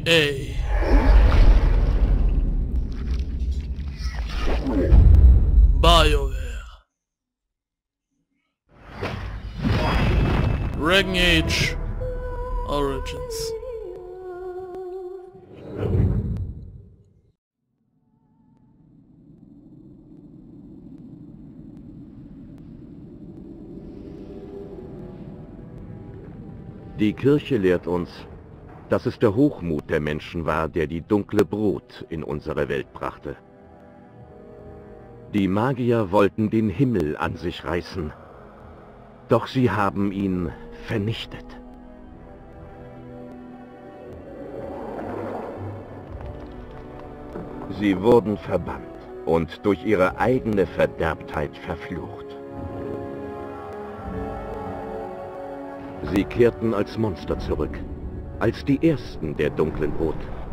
Ey. BioWare. Dragon Age Origins. Die Kirche lehrt uns, dass es der Hochmut der Menschen war, der die dunkle Brut in unsere Welt brachte. Die Magier wollten den Himmel an sich reißen, doch sie haben ihn vernichtet. Sie wurden verbannt und durch ihre eigene Verderbtheit verflucht. Sie kehrten als Monster zurück, als die Ersten der dunklen Brut.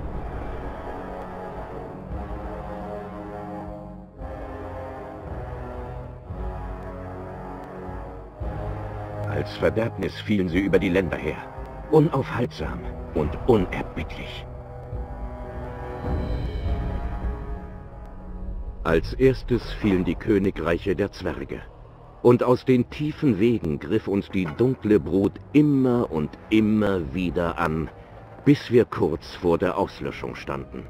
Als Verderbnis fielen sie über die Länder her, unaufhaltsam und unerbittlich. Als erstes fielen die Königreiche der Zwerge. Und aus den tiefen Wegen griff uns die dunkle Brut immer und immer wieder an, bis wir kurz vor der Auslöschung standen.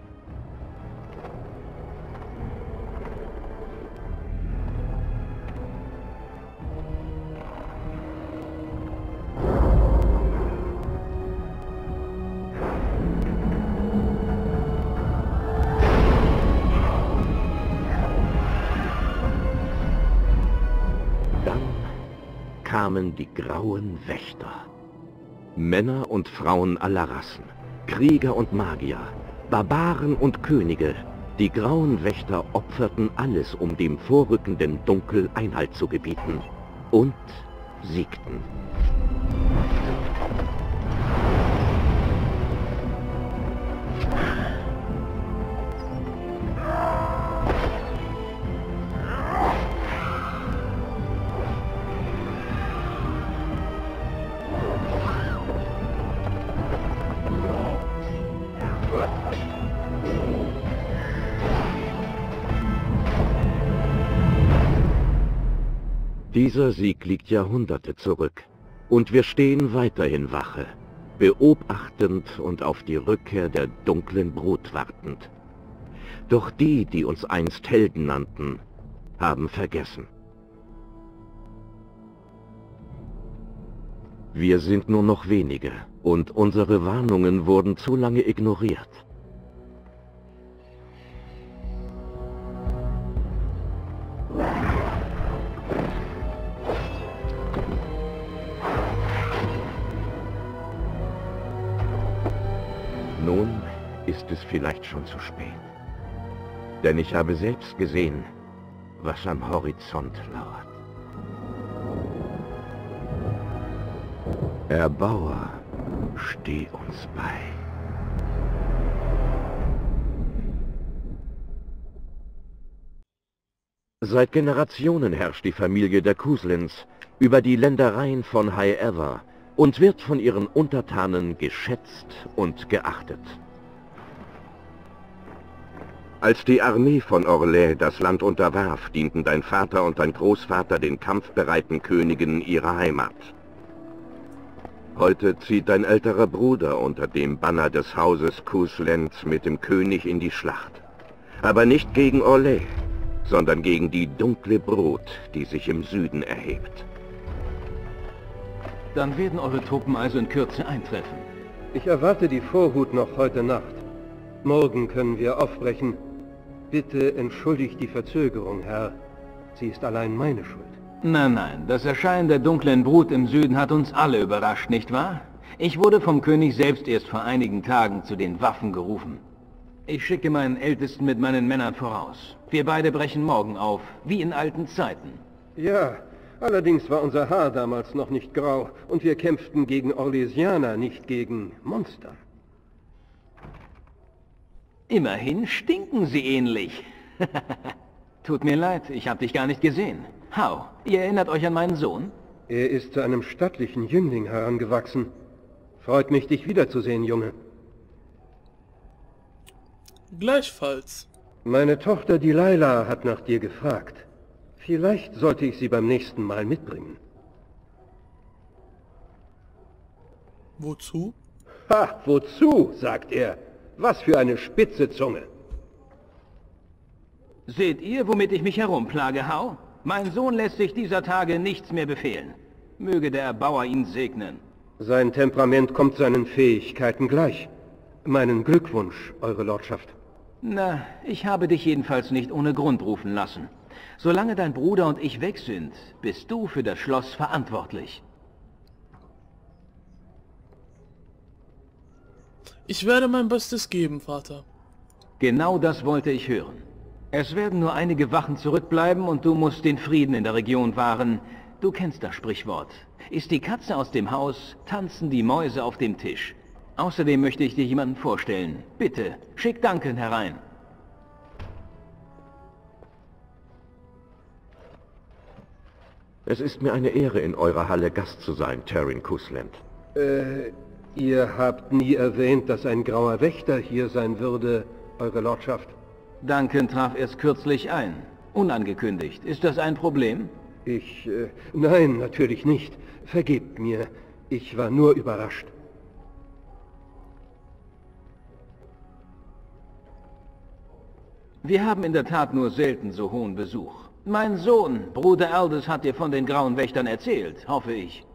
Kamen die grauen Wächter. Männer und Frauen aller Rassen, Krieger und Magier, Barbaren und Könige. Die grauen Wächter opferten alles, um dem vorrückenden Dunkel Einhalt zu gebieten. Und siegten. Dieser Sieg liegt Jahrhunderte zurück, und wir stehen weiterhin Wache, beobachtend und auf die Rückkehr der dunklen Brut wartend. Doch die, die uns einst Helden nannten, haben vergessen. Wir sind nur noch wenige, und unsere Warnungen wurden zu lange ignoriert. Nun ist es vielleicht schon zu spät. Denn ich habe selbst gesehen, was am Horizont lauert. Erbauer, steh uns bei. Seit Generationen herrscht die Familie der Cuslins über die Ländereien von High Ever und wird von ihren Untertanen geschätzt und geachtet. Als die Armee von Orlais das Land unterwarf, dienten dein Vater und dein Großvater den kampfbereiten Königen ihrer Heimat. Heute zieht dein älterer Bruder unter dem Banner des Hauses Cuslens mit dem König in die Schlacht. Aber nicht gegen Orlais, sondern gegen die dunkle Brut, die sich im Süden erhebt. Dann werden eure Truppen also in Kürze eintreffen. Ich erwarte die Vorhut noch heute Nacht. Morgen können wir aufbrechen. Bitte entschuldigt die Verzögerung, Herr. Sie ist allein meine Schuld. Nein, das Erscheinen der dunklen Brut im Süden hat uns alle überrascht, nicht wahr? Ich wurde vom König selbst erst vor einigen Tagen zu den Waffen gerufen. Ich schicke meinen Ältesten mit meinen Männern voraus. Wir beide brechen morgen auf, wie in alten Zeiten. Ja, allerdings war unser Haar damals noch nicht grau und wir kämpften gegen Orlesianer, nicht gegen Monster. Immerhin stinken sie ähnlich. Tut mir leid, ich habe dich gar nicht gesehen. How, ihr erinnert euch an meinen Sohn? Er ist zu einem stattlichen Jüngling herangewachsen. Freut mich, dich wiederzusehen, Junge. Gleichfalls. Meine Tochter Delilah hat nach dir gefragt. Vielleicht sollte ich sie beim nächsten Mal mitbringen. Wozu? Ha, wozu, sagt er. Was für eine spitze Zunge. Seht ihr, womit ich mich herumplage, Hau? Mein Sohn lässt sich dieser Tage nichts mehr befehlen. Möge der Erbauer ihn segnen. Sein Temperament kommt seinen Fähigkeiten gleich. Meinen Glückwunsch, Eure Lordschaft. Na, ich habe dich jedenfalls nicht ohne Grund rufen lassen. Solange dein Bruder und ich weg sind, bist du für das Schloss verantwortlich. Ich werde mein Bestes geben, Vater. Genau das wollte ich hören. Es werden nur einige Wachen zurückbleiben und du musst den Frieden in der Region wahren. Du kennst das Sprichwort. Ist die Katze aus dem Haus, tanzen die Mäuse auf dem Tisch. Außerdem möchte ich dir jemanden vorstellen. Bitte, schick Duncan herein. Es ist mir eine Ehre, in eurer Halle Gast zu sein, Tarin Kusland. Ihr habt nie erwähnt, dass ein grauer Wächter hier sein würde, Eure Lordschaft. Duncan traf erst kürzlich ein. Unangekündigt. Ist das ein Problem? Nein, natürlich nicht. Vergebt mir. Ich war nur überrascht. Wir haben in der Tat nur selten so hohen Besuch. Mein Sohn, Bruder Aldous, hat dir von den Grauen Wächtern erzählt, hoffe ich.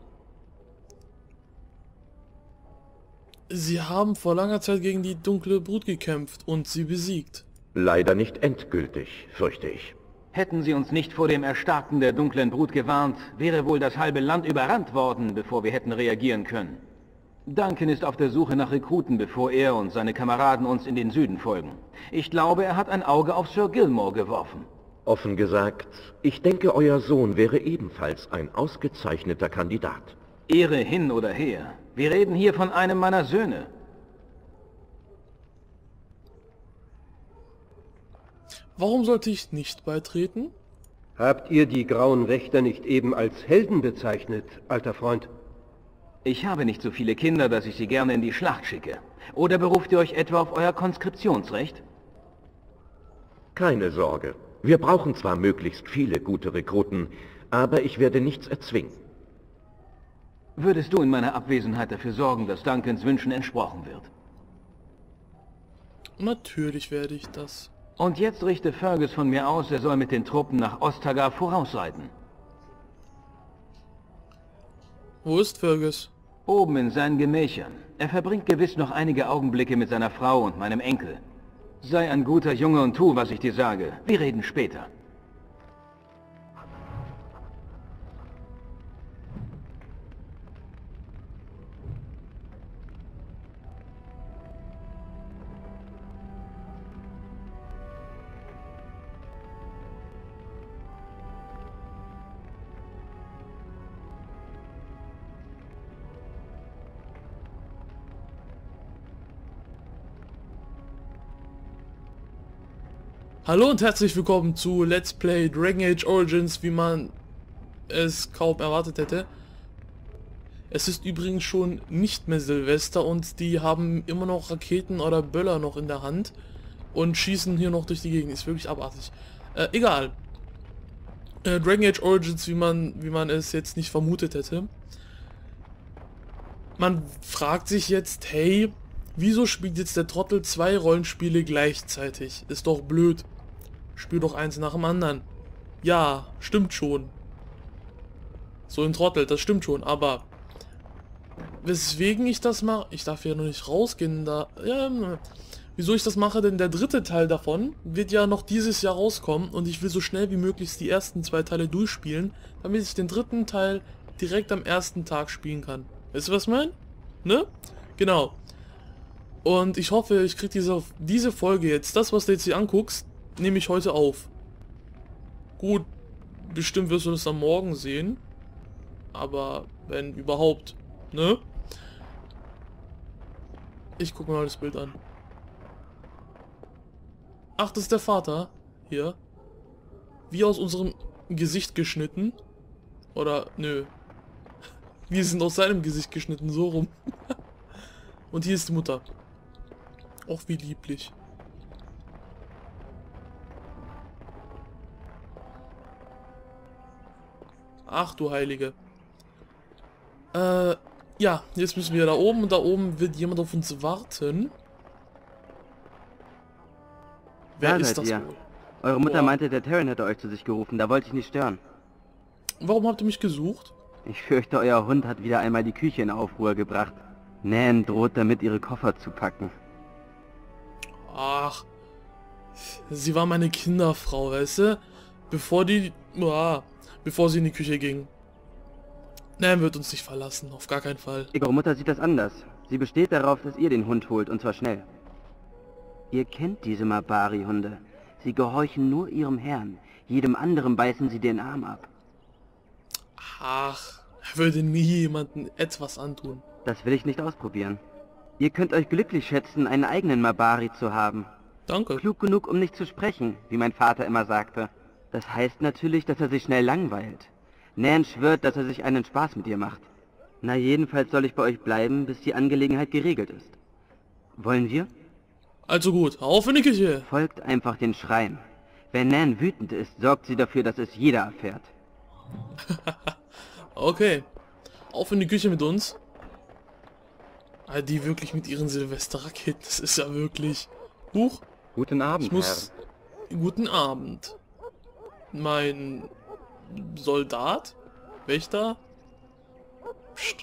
Sie haben vor langer Zeit gegen die dunkle Brut gekämpft und sie besiegt. Leider nicht endgültig, fürchte ich. Hätten sie uns nicht vor dem Erstarken der dunklen Brut gewarnt, wäre wohl das halbe Land überrannt worden, bevor wir hätten reagieren können. Duncan ist auf der Suche nach Rekruten, bevor er und seine Kameraden uns in den Süden folgen. Ich glaube, er hat ein Auge auf Sir Gilmore geworfen. Offen gesagt, ich denke, euer Sohn wäre ebenfalls ein ausgezeichneter Kandidat. Ehre hin oder her. Wir reden hier von einem meiner Söhne. Warum sollte ich nicht beitreten? Habt ihr die Grauen Wächter nicht eben als Helden bezeichnet, alter Freund? Ich habe nicht so viele Kinder, dass ich sie gerne in die Schlacht schicke. Oder beruft ihr euch etwa auf euer Konskriptionsrecht? Keine Sorge. Wir brauchen zwar möglichst viele gute Rekruten, aber ich werde nichts erzwingen. Würdest du in meiner Abwesenheit dafür sorgen, dass Duncans Wünschen entsprochen wird? Natürlich werde ich das. Und jetzt richte Fergus von mir aus, er soll mit den Truppen nach Ostagar vorausreiten. Wo ist Fergus? Oben in seinen Gemächern. Er verbringt gewiss noch einige Augenblicke mit seiner Frau und meinem Enkel. Sei ein guter Junge und tu, was ich dir sage. Wir reden später. Hallo und herzlich willkommen zu Let's Play Dragon Age Origins, wie man es kaum erwartet hätte. Es ist übrigens schon nicht mehr Silvester und die haben immer noch Raketen oder Böller noch in der Hand und schießen hier noch durch die Gegend. Ist wirklich abartig. Egal. Dragon Age Origins, wie man es jetzt nicht vermutet hätte. Man fragt sich jetzt, hey, wieso spielt jetzt der Trottel 2 Rollenspiele gleichzeitig? Ist doch blöd. Spiel doch eins nach dem anderen. Ja, stimmt schon. So ein Trottel, das stimmt schon, aber weswegen ich das mache, ich darf ja noch nicht rausgehen, da, ja, wieso ich das mache, denn der dritte Teil davon wird ja noch dieses Jahr rauskommen und ich will so schnell wie möglich die ersten 2 Teile durchspielen, damit ich den dritten Teil direkt am ersten Tag spielen kann. Weißt du, was ich meine? Ne? Genau. Und ich hoffe, ich kriege diese Folge jetzt, das, was du jetzt hier anguckst, nehme ich heute auf. Gut, bestimmt wirst du das am Morgen sehen. Aber wenn überhaupt, ne? Ich gucke mal das Bild an. Ach, das ist der Vater. Hier. Wie aus unserem Gesicht geschnitten. Oder, nö. Wir sind aus seinem Gesicht geschnitten, so rum. Und hier ist die Mutter. Och, wie lieblich. Ach du Heilige. Ja, jetzt müssen wir da oben und da oben wird jemand auf uns warten. Wer Da ist seid das ihr. wohl? Eure Mutter Boah. meinte, der Terran hätte euch zu sich gerufen, da wollte ich nicht stören. Warum habt ihr mich gesucht? Ich fürchte, euer Hund hat wieder einmal die Küche in Aufruhr gebracht. Nan droht damit, ihre Koffer zu packen. Ach, sie war meine Kinderfrau, weißt du? Bevor sie in die Küche ging. Nein, wird uns nicht verlassen, auf gar keinen Fall. Eure Mutter sieht das anders. Sie besteht darauf, dass ihr den Hund holt, und zwar schnell. Ihr kennt diese Mabari-Hunde. Sie gehorchen nur ihrem Herrn. Jedem anderen beißen sie den Arm ab. Ach, würde nie jemanden etwas antun. Das will ich nicht ausprobieren. Ihr könnt euch glücklich schätzen, einen eigenen Mabari zu haben. Danke. Klug genug, um nicht zu sprechen, wie mein Vater immer sagte. Das heißt natürlich, dass er sich schnell langweilt. Nan schwört, dass er sich einen Spaß mit ihr macht. Na, jedenfalls soll ich bei euch bleiben, bis die Angelegenheit geregelt ist. Wollen wir? Also gut, auf in die Küche. Folgt einfach den Schreien. Wenn Nan wütend ist, sorgt sie dafür, dass es jeder erfährt. Okay, auf in die Küche mit uns. Ah, die wirklich mit ihren Silvesterraketen, das ist ja wirklich... Huch, Guten Abend, ich muss... Guten Abend. Mein... Soldat? Wächter? Psst.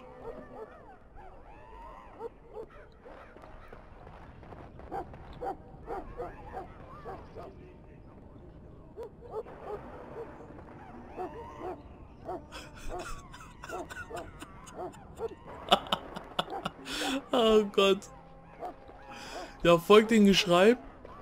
Oh Gott. Ja, folgt dem Geschrei.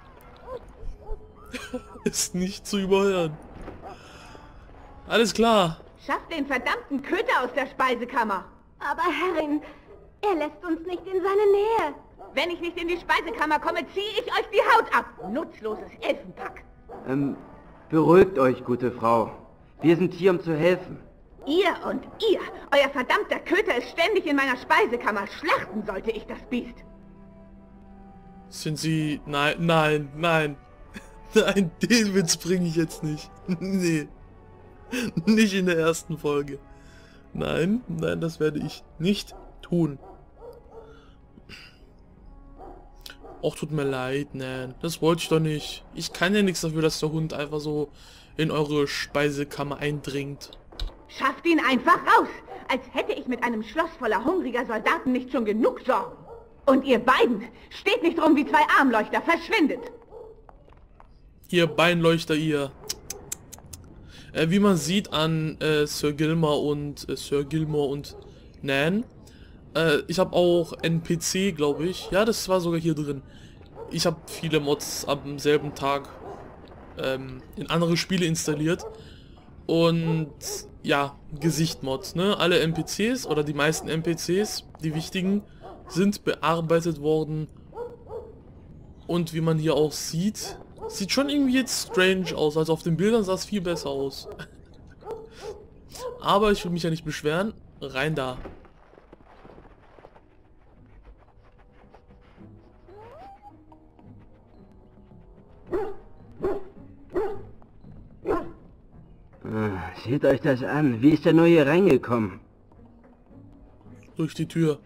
Ist nicht zu überhören. Alles klar. Schafft den verdammten Köter aus der Speisekammer. Aber Herrin, er lässt uns nicht in seine Nähe. Wenn ich nicht in die Speisekammer komme, ziehe ich euch die Haut ab. Nutzloses Elfenpack. Beruhigt euch, gute Frau. Wir sind hier, um zu helfen. Ihr und ihr. Euer verdammter Köter ist ständig in meiner Speisekammer. Schlachten sollte ich das Biest. Sind Sie... Nein, nein, nein. Nein, den Witz bringe ich jetzt nicht. Nee. Nicht in der ersten Folge. Nein, nein, das werde ich nicht tun. Och, tut mir leid, nein. Das wollte ich doch nicht. Ich kann ja nichts dafür, dass der Hund einfach so in eure Speisekammer eindringt. Schafft ihn einfach raus. Als hätte ich mit einem Schloss voller hungriger Soldaten nicht schon genug Sorgen. Und ihr beiden, steht nicht rum wie zwei Armleuchter, verschwindet. Ihr Beinleuchter, ihr. Wie man sieht an Sir Gilmore und Nan. Ich habe auch NPC, glaube ich. Ja, das war sogar hier drin. Ich habe viele Mods am selben Tag in andere Spiele installiert. Und ja, Gesicht-Mods, ne? Alle NPCs oder die meisten NPCs, die wichtigen, sind bearbeitet worden. Und wie man hier auch sieht, sieht schon irgendwie jetzt strange aus. Also auf den Bildern sah es viel besser aus. Aber ich will mich ja nicht beschweren. Rein da. Seht euch das an. Wie ist er nur hier reingekommen? Durch die Tür.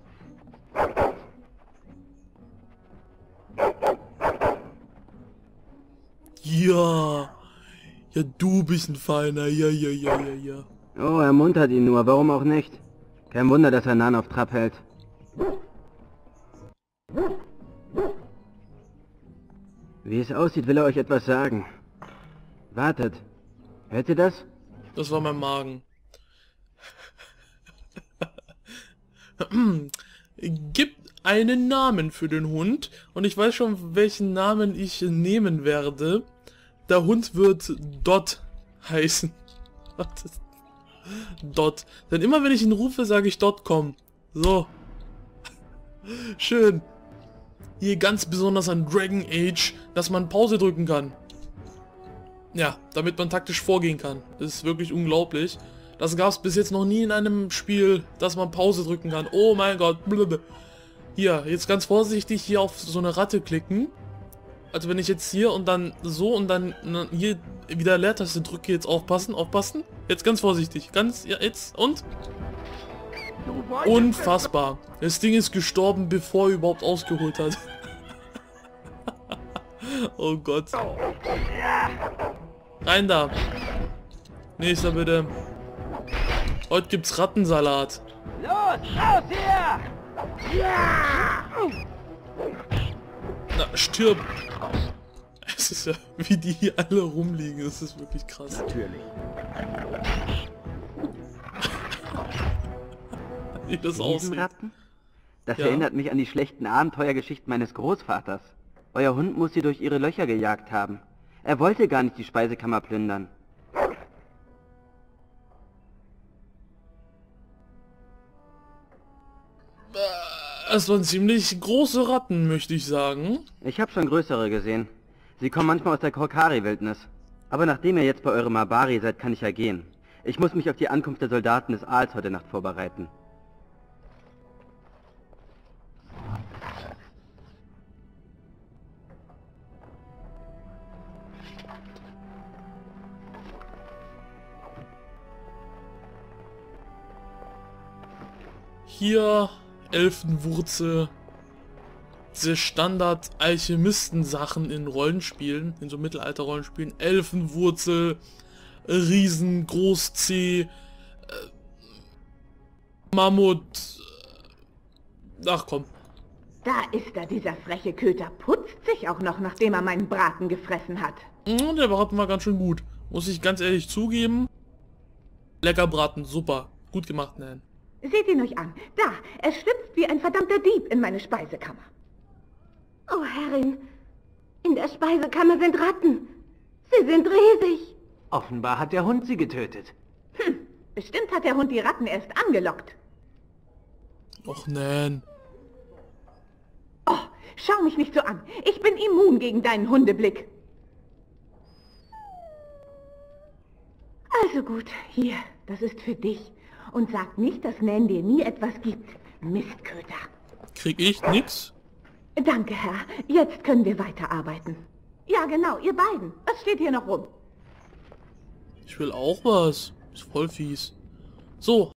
Ja. Ja, du bist ein Feiner. Ja. Oh, ermuntert ihn nur. Warum auch nicht? Kein Wunder, dass er Nan auf Trab hält. Wie es aussieht, will er euch etwas sagen. Wartet. Hört ihr das? Das war mein Magen. Gibt einen Namen für den Hund und ich weiß schon, welchen Namen ich nehmen werde. Der Hund wird Dot heißen. Dot. Denn immer wenn ich ihn rufe, sage ich Dot, komm. So. Schön. Hier ganz besonders an Dragon Age, dass man Pause drücken kann. Ja, damit man taktisch vorgehen kann. Das ist wirklich unglaublich. Das gab es bis jetzt noch nie in einem Spiel, dass man Pause drücken kann. Oh mein Gott. Blablabla. Hier, jetzt ganz vorsichtig hier auf so eine Ratte klicken. Also wenn ich jetzt hier und dann so und dann hier wieder Leertaste drücke, jetzt aufpassen, aufpassen. Jetzt ganz vorsichtig, ganz, ja, jetzt und... Unfassbar. Das Ding ist gestorben, bevor er überhaupt ausgeholt hat. Oh Gott. Rein da. Nächster bitte. Heute gibt's Rattensalat. Los, raus hier! Ja! Na, stirb. Es ist ja, wie die hier alle rumliegen. Das ist wirklich krass. Natürlich. Wie das aussieht. Riesenratten? Das Ja. erinnert mich an die schlechten Abenteuergeschichten meines Großvaters. Euer Hund muss sie durch ihre Löcher gejagt haben. Er wollte gar nicht die Speisekammer plündern. Es waren ziemlich große Ratten, möchte ich sagen. Ich habe schon größere gesehen. Sie kommen manchmal aus der Korkari-Wildnis. Aber nachdem ihr jetzt bei eurem Mabari seid, kann ich ja gehen. Ich muss mich auf die Ankunft der Soldaten des Aals heute Nacht vorbereiten. Hier Elfenwurzel. Diese Standard-Alchemisten-Sachen in Rollenspielen, in so Mittelalter-Rollenspielen. Elfenwurzel, Riesengroß C, Mammut. Ach komm. Da ist er, dieser freche Köter. Putzt sich auch noch, nachdem er meinen Braten gefressen hat. Der Braten war ganz schön gut. Muss ich ganz ehrlich zugeben. Lecker Braten, super. Gut gemacht, Nan. Seht ihn euch an. Da, er schlüpft wie ein verdammter Dieb in meine Speisekammer. Oh, Herrin, in der Speisekammer sind Ratten. Sie sind riesig. Offenbar hat der Hund sie getötet. Bestimmt hat der Hund die Ratten erst angelockt. Och, Nan. Oh, schau mich nicht so an. Ich bin immun gegen deinen Hundeblick. Also gut, hier, das ist für dich. Und sag nicht, dass Nan dir nie etwas gibt. Mistköter. Krieg ich nix? Danke, Herr. Jetzt können wir weiterarbeiten. Ja, genau, ihr beiden. Was steht hier noch rum? Ich will auch was. Ist voll fies. So,